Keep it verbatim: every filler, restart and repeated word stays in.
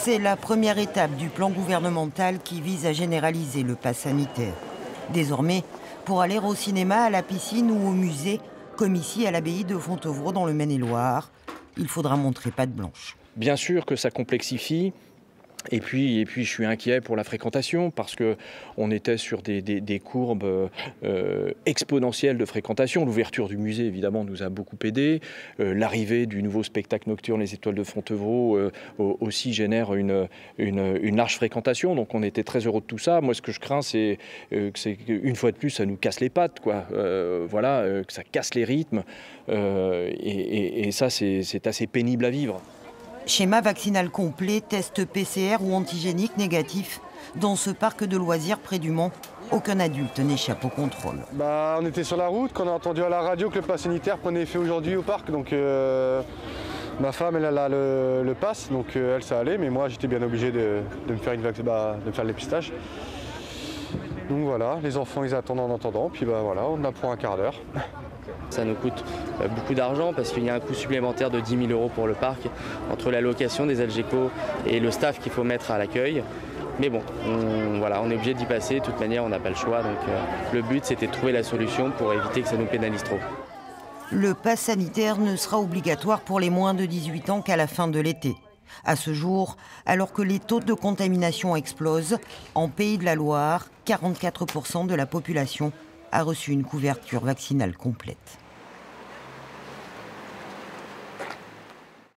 C'est la première étape du plan gouvernemental qui vise à généraliser le pass sanitaire. Désormais, pour aller au cinéma, à la piscine ou au musée, comme ici à l'abbaye de Fontevraud dans le Maine-et-Loire, il faudra montrer patte blanche. Bien sûr que ça complexifie. Et puis, et puis, je suis inquiet pour la fréquentation parce qu'on était sur des, des, des courbes euh, exponentielles de fréquentation. L'ouverture du musée, évidemment, nous a beaucoup aidé. Euh, L'arrivée du nouveau spectacle nocturne Les Étoiles de Fontevraud euh, aussi génère une, une, une large fréquentation. Donc, on était très heureux de tout ça. Moi, ce que je crains, c'est euh, qu'une fois de plus, ça nous casse les pattes, quoi. Euh, voilà, euh, que ça casse les rythmes. Euh, et, et, et ça, c'est assez pénible à vivre. Schéma vaccinal complet, test P C R ou antigénique négatif. Dans ce parc de loisirs près du Mans, aucun adulte n'échappe au contrôle. Bah, on était sur la route quand on a entendu à la radio que le pass sanitaire prenait effet aujourd'hui au parc. Donc euh, ma femme, elle, elle a le, le pass, donc euh, elle, ça allait. Mais moi, j'étais bien obligé de, de me faire une, bah, de me faire le dépistage. Donc voilà, les enfants, ils attendent en attendant. Puis bah voilà, on a pour un quart d'heure. Ça nous coûte beaucoup d'argent parce qu'il y a un coût supplémentaire de dix mille euros pour le parc, entre la location des Algeco et le staff qu'il faut mettre à l'accueil. Mais bon, on, voilà, on est obligé d'y passer, de toute manière on n'a pas le choix. Donc euh, le but c'était de trouver la solution pour éviter que ça nous pénalise trop. Le pass sanitaire ne sera obligatoire pour les moins de dix-huit ans qu'à la fin de l'été. À ce jour, alors que les taux de contamination explosent, en Pays de la Loire, quarante-quatre pour cent de la population a reçu une couverture vaccinale complète.